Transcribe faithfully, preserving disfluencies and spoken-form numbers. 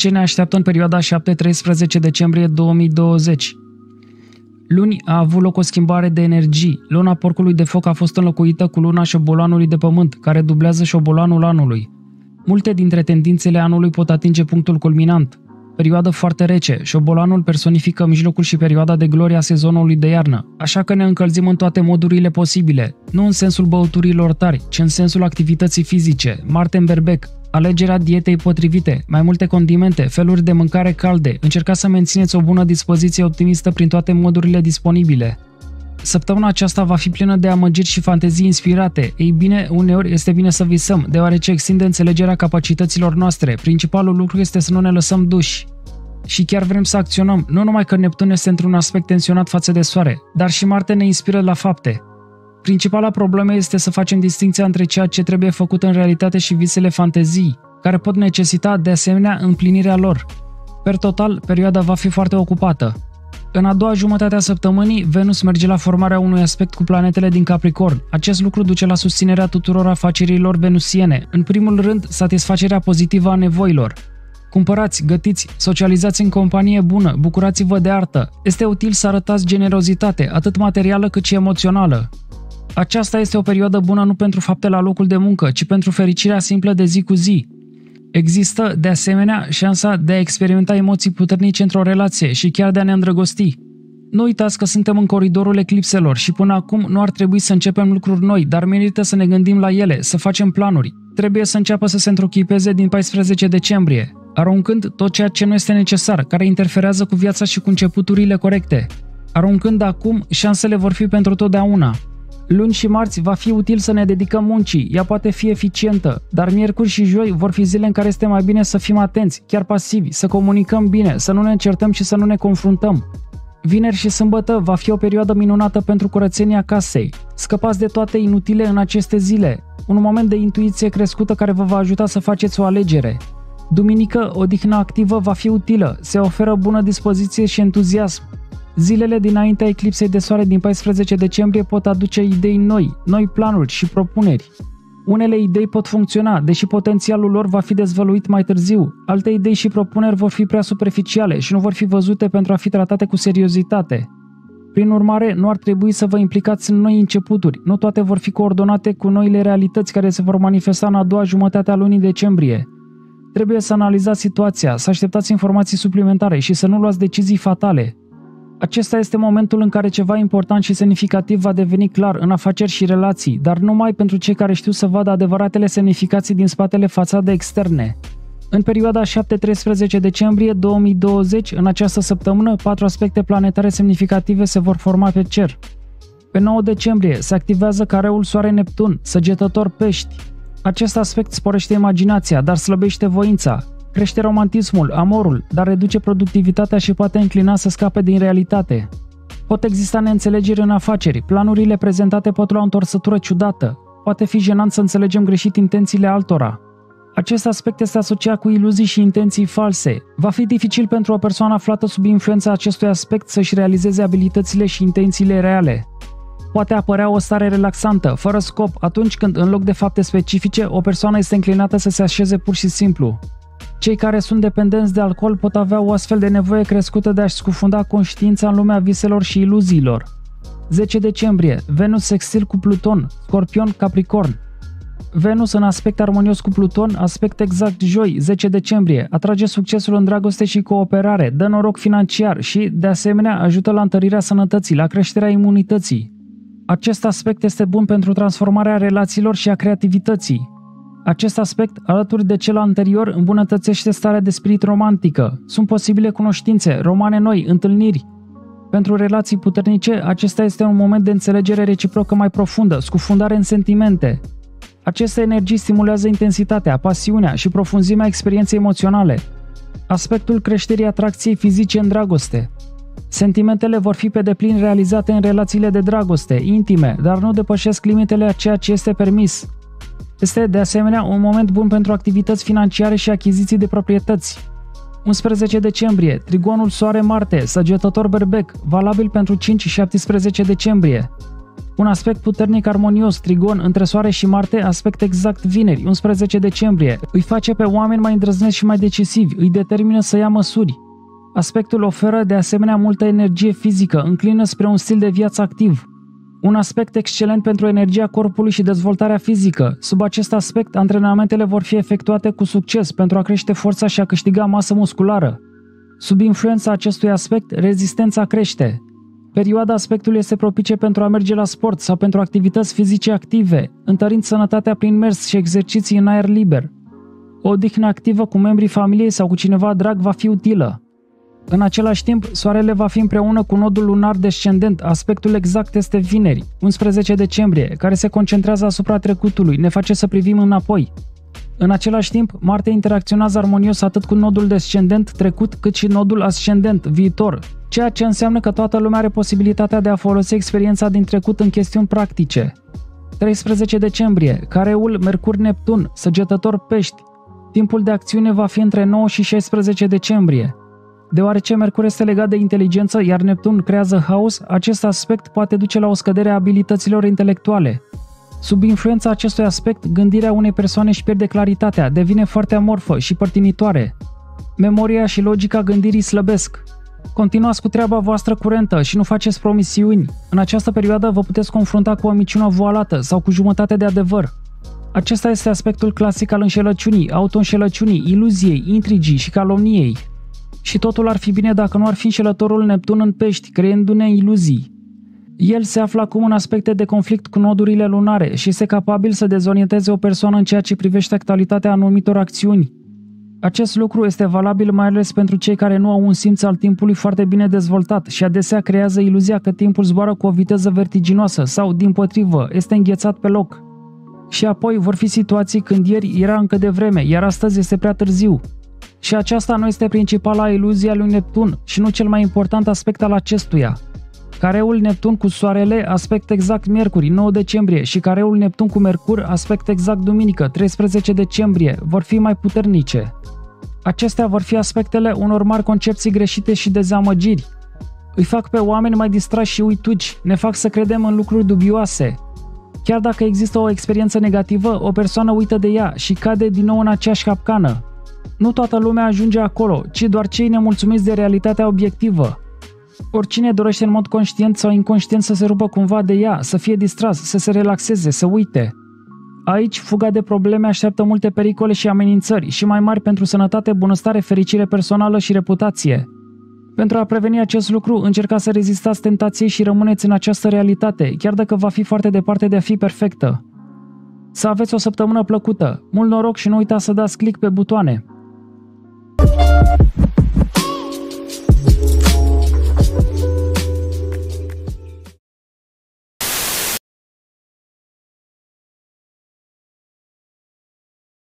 ce ne așteaptă în perioada șapte-treisprezece decembrie două mii douăzeci. Luni a avut loc o schimbare de energii. Luna porcului de foc a fost înlocuită cu luna șobolanului de pământ, care dublează șobolanul anului. Multe dintre tendințele anului pot atinge punctul culminant. Perioadă foarte rece, șobolanul personifică mijlocul și perioada de glorie a sezonului de iarnă, așa că ne încălzim în toate modurile posibile, nu în sensul băuturilor tari, ci în sensul activității fizice. Marte în berbec, alegerea dietei potrivite, mai multe condimente, feluri de mâncare calde, încercați să mențineți o bună dispoziție optimistă prin toate modurile disponibile. Săptămâna aceasta va fi plină de amăgiri și fantezii inspirate. Ei bine, uneori este bine să visăm, deoarece extinde înțelegerea capacităților noastre. Principalul lucru este să nu ne lăsăm duși. Și chiar vrem să acționăm, nu numai că Neptun este într-un aspect tensionat față de Soare, dar și Marte ne inspiră la fapte. Principala problemă este să facem distinția între ceea ce trebuie făcut în realitate și visele fantezii, care pot necesita de asemenea împlinirea lor. Per total, perioada va fi foarte ocupată. În a doua jumătate a săptămânii, Venus merge la formarea unui aspect cu planetele din Capricorn. Acest lucru duce la susținerea tuturor afacerilor venusiene. În primul rând, satisfacerea pozitivă a nevoilor. Cumpărați, gătiți, socializați în companie bună, bucurați-vă de artă. Este util să arătați generozitate, atât materială cât și emoțională. Aceasta este o perioadă bună nu pentru fapte la locul de muncă, ci pentru fericirea simplă de zi cu zi. Există, de asemenea, șansa de a experimenta emoții puternice într-o relație și chiar de a ne îndrăgosti. Nu uitați că suntem în coridorul eclipselor și până acum nu ar trebui să începem lucruri noi, dar merită să ne gândim la ele, să facem planuri. Trebuie să înceapă să se întruchipeze din paisprezece decembrie, aruncând tot ceea ce nu este necesar, care interferează cu viața și cu începuturile corecte. Aruncând acum, șansele vor fi pentru totdeauna. Luni și marți va fi util să ne dedicăm muncii, ea poate fi eficientă, dar miercuri și joi vor fi zile în care este mai bine să fim atenți, chiar pasivi, să comunicăm bine, să nu ne certăm și să nu ne confruntăm. Vineri și sâmbătă va fi o perioadă minunată pentru curățenia casei. Scăpați de toate inutile în aceste zile, un moment de intuiție crescută care vă va ajuta să faceți o alegere. Duminică, odihna activă va fi utilă, se oferă bună dispoziție și entuziasm. Zilele dinaintea eclipsei de soare din paisprezece decembrie pot aduce idei noi, noi planuri și propuneri. Unele idei pot funcționa, deși potențialul lor va fi dezvăluit mai târziu. Alte idei și propuneri vor fi prea superficiale și nu vor fi văzute pentru a fi tratate cu seriozitate. Prin urmare, nu ar trebui să vă implicați în noi începuturi, nu toate vor fi coordonate cu noile realități care se vor manifesta în a doua jumătate a lunii decembrie. Trebuie să analizați situația, să așteptați informații suplimentare și să nu luați decizii fatale. Acesta este momentul în care ceva important și semnificativ va deveni clar în afaceri și relații, dar numai pentru cei care știu să vadă adevăratele semnificații din spatele fațadei externe. În perioada șapte-treisprezece decembrie două mii douăzeci, în această săptămână, patru aspecte planetare semnificative se vor forma pe cer. Pe nouă decembrie se activează careul Soare-Neptun, Săgetător Pești. Acest aspect sporește imaginația, dar slăbește voința. Crește romantismul, amorul, dar reduce productivitatea și poate înclina să scape din realitate. Pot exista neînțelegeri în afaceri, planurile prezentate pot lua o întorsătură ciudată, poate fi jenant să înțelegem greșit intențiile altora. Acest aspect este asociat cu iluzii și intenții false. Va fi dificil pentru o persoană aflată sub influența acestui aspect să-și realizeze abilitățile și intențiile reale. Poate apărea o stare relaxantă, fără scop, atunci când, în loc de fapte specifice, o persoană este înclinată să se așeze pur și simplu. Cei care sunt dependenți de alcool pot avea o astfel de nevoie crescută de a-și scufunda conștiința în lumea viselor și iluziilor. zece decembrie. Venus sextil cu Pluton, Scorpion, Capricorn. Venus în aspect armonios cu Pluton, aspect exact joi, zece decembrie, atrage succesul în dragoste și cooperare, dă noroc financiar și, de asemenea, ajută la întărirea sănătății, la creșterea imunității. Acest aspect este bun pentru transformarea relațiilor și a creativității. Acest aspect, alături de cel anterior, îmbunătățește starea de spirit romantică. Sunt posibile cunoștințe, romane noi, întâlniri. Pentru relații puternice, acesta este un moment de înțelegere reciprocă mai profundă, scufundare în sentimente. Aceste energii stimulează intensitatea, pasiunea și profunzimea experienței emoționale. Aspectul creșterii atracției fizice în dragoste. Sentimentele vor fi pe deplin realizate în relațiile de dragoste, intime, dar nu depășesc limitele a ceea ce este permis. Este, de asemenea, un moment bun pentru activități financiare și achiziții de proprietăți. unsprezece decembrie, trigonul Soare-Marte, Săgetător Berbec, valabil pentru cinci și șaptesprezece decembrie. Un aspect puternic armonios, trigon, între Soare și Marte, aspect exact vineri, unsprezece decembrie, îi face pe oameni mai îndrăzneți și mai decisivi, îi determină să ia măsuri. Aspectul oferă de asemenea multă energie fizică, înclină spre un stil de viață activ. Un aspect excelent pentru energia corpului și dezvoltarea fizică. Sub acest aspect, antrenamentele vor fi efectuate cu succes pentru a crește forța și a câștiga masă musculară. Sub influența acestui aspect, rezistența crește. Perioada aspectului este propice pentru a merge la sport sau pentru activități fizice active, întărind sănătatea prin mers și exerciții în aer liber. O odihnă activă cu membrii familiei sau cu cineva drag va fi utilă. În același timp, Soarele va fi împreună cu nodul lunar descendent, aspectul exact este vineri, unsprezece decembrie, care se concentrează asupra trecutului, ne face să privim înapoi. În același timp, Marte interacționează armonios atât cu nodul descendent trecut, cât și nodul ascendent viitor, ceea ce înseamnă că toată lumea are posibilitatea de a folosi experiența din trecut în chestiuni practice. treisprezece decembrie, careul Mercur-Neptun, săgetător Pești. Timpul de acțiune va fi între nouă și șaisprezece decembrie. Deoarece Mercur este legat de inteligență, iar Neptun creează haos, acest aspect poate duce la o scădere a abilităților intelectuale. Sub influența acestui aspect, gândirea unei persoane își pierde claritatea, devine foarte amorfă și părtinitoare. Memoria și logica gândirii slăbesc. Continuați cu treaba voastră curentă și nu faceți promisiuni. În această perioadă vă puteți confrunta cu o minciună voalată sau cu jumătate de adevăr. Acesta este aspectul clasic al înșelăciunii, auto-înșelăciunii, iluziei, intrigii și calomniei. Și totul ar fi bine dacă nu ar fi înșelătorul Neptun în Pești, creându-ne iluzii. El se află acum în aspecte de conflict cu nodurile lunare și este capabil să dezorienteze o persoană în ceea ce privește actualitatea anumitor acțiuni. Acest lucru este valabil mai ales pentru cei care nu au un simț al timpului foarte bine dezvoltat și adesea creează iluzia că timpul zboară cu o viteză vertiginoasă sau, dimpotrivă, este înghețat pe loc. Și apoi vor fi situații când ieri era încă de vreme, iar astăzi este prea târziu. Și aceasta nu este principala iluzie a lui Neptun și nu cel mai important aspect al acestuia. Careul Neptun cu Soarele, aspect exact miercuri, nouă decembrie, și careul Neptun cu Mercur, aspect exact duminică, treisprezece decembrie, vor fi mai puternice. Acestea vor fi aspectele unor mari concepții greșite și dezamăgiri. Îi fac pe oameni mai distrași și uituci, ne fac să credem în lucruri dubioase. Chiar dacă există o experiență negativă, o persoană uită de ea și cade din nou în aceeași capcană. Nu toată lumea ajunge acolo, ci doar cei nemulțumiți de realitatea obiectivă. Oricine dorește în mod conștient sau inconștient să se rupă cumva de ea, să fie distras, să se relaxeze, să uite. Aici, fuga de probleme așteaptă multe pericole și amenințări, și mai mari pentru sănătate, bunăstare, fericire personală și reputație. Pentru a preveni acest lucru, încercați să rezistați tentației și rămâneți în această realitate, chiar dacă va fi foarte departe de a fi perfectă. Să aveți o săptămână plăcută, mult noroc și nu uitați să dați click pe butoane!